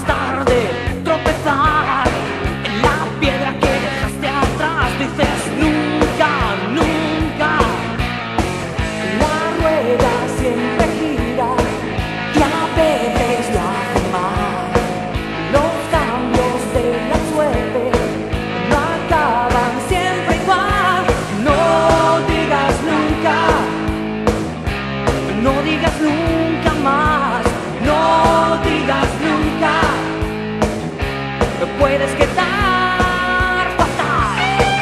más tarde tropezar en la piedra que dejaste atrás. Dices nunca, nunca. La rueda siempre gira y a veces lo hace mal. Los cambios de la suerte no acaban siempre igual. No digas nunca, no digas nunca más. No digas nunca, puedes quedar fatal.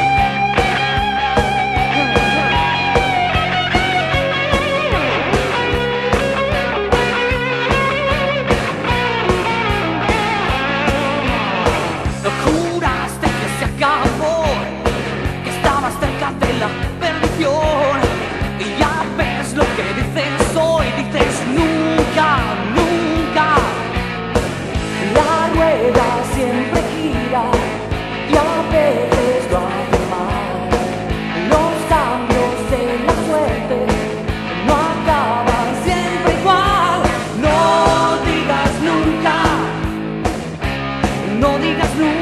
Juraste que se acabó, que estabas cerca de la perdición, y ya ves lo que dices hoy. Dices nunca, nunca. La rueda siempre gira y a veces lo hace mal. Los cambios de la suerte no acaban siempre igual. No digas nunca, no digas nunca.